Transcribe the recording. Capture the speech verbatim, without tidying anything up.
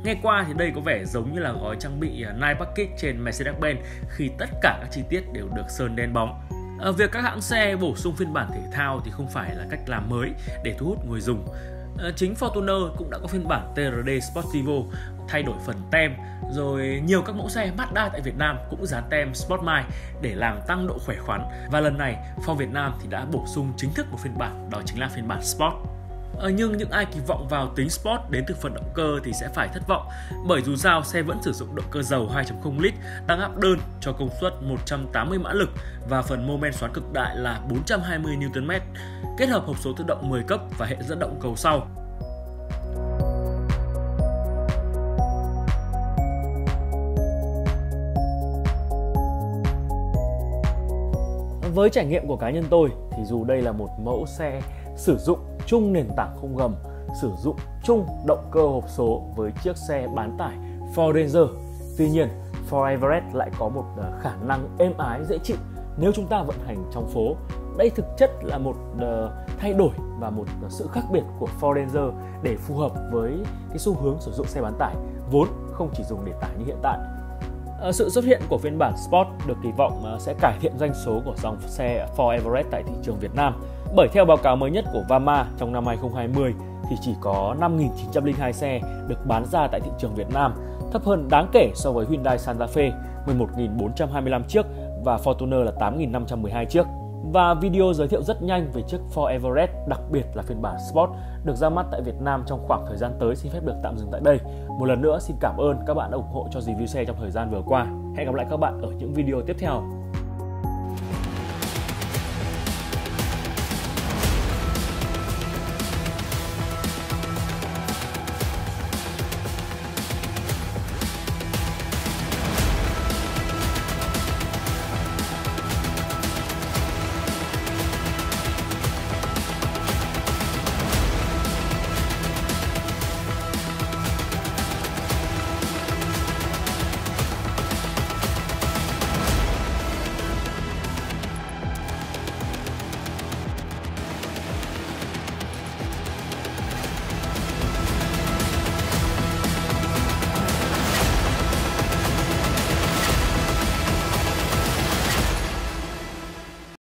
Nghe qua thì đây có vẻ giống như là gói trang bị Night Package trên Mercedes-Benz khi tất cả các chi tiết đều được sơn đen bóng. À, việc các hãng xe bổ sung phiên bản thể thao thì không phải là cách làm mới để thu hút người dùng. À, chính Fortuner cũng đã có phiên bản tê rờ đê Sportivo thay đổi phần tem, rồi nhiều các mẫu xe Mazda tại Việt Nam cũng dán tem Sportmile để làm tăng độ khỏe khoắn. Và lần này Ford Việt Nam thì đã bổ sung chính thức một phiên bản, đó chính là phiên bản Sport. À, nhưng những ai kỳ vọng vào tính Sport đến từ phần động cơ thì sẽ phải thất vọng, bởi dù sao xe vẫn sử dụng động cơ dầu hai chấm không lít tăng áp đơn cho công suất một trăm tám mươi mã lực và phần mô men xoắn cực đại là bốn trăm hai mươi Newton mét, kết hợp hộp số tự động mười cấp và hệ dẫn động cầu sau. Với trải nghiệm của cá nhân tôi thì dù đây là một mẫu xe sử dụng chung nền tảng khung gầm, sử dụng chung động cơ hộp số với chiếc xe bán tải Ford Ranger, tuy nhiên Ford Everest lại có một khả năng êm ái dễ chịu nếu chúng ta vận hành trong phố. Đây thực chất là một thay đổi và một sự khác biệt của Ford Ranger để phù hợp với cái xu hướng sử dụng xe bán tải vốn không chỉ dùng để tải như hiện tại. Sự xuất hiện của phiên bản Sport được kỳ vọng sẽ cải thiện doanh số của dòng xe Ford Everest tại thị trường Việt Nam. Bởi theo báo cáo mới nhất của Vama trong năm hai không hai không thì chỉ có năm nghìn chín trăm lẻ hai xe được bán ra tại thị trường Việt Nam, thấp hơn đáng kể so với Hyundai Santa Fe mười một nghìn bốn trăm hai mươi lăm chiếc và Fortuner là tám nghìn năm trăm mười hai chiếc. Và video giới thiệu rất nhanh về chiếc Ford Everest, đặc biệt là phiên bản Sport được ra mắt tại Việt Nam trong khoảng thời gian tới xin phép được tạm dừng tại đây. Một lần nữa xin cảm ơn các bạn đã ủng hộ cho review xe trong thời gian vừa qua. Hẹn gặp lại các bạn ở những video tiếp theo.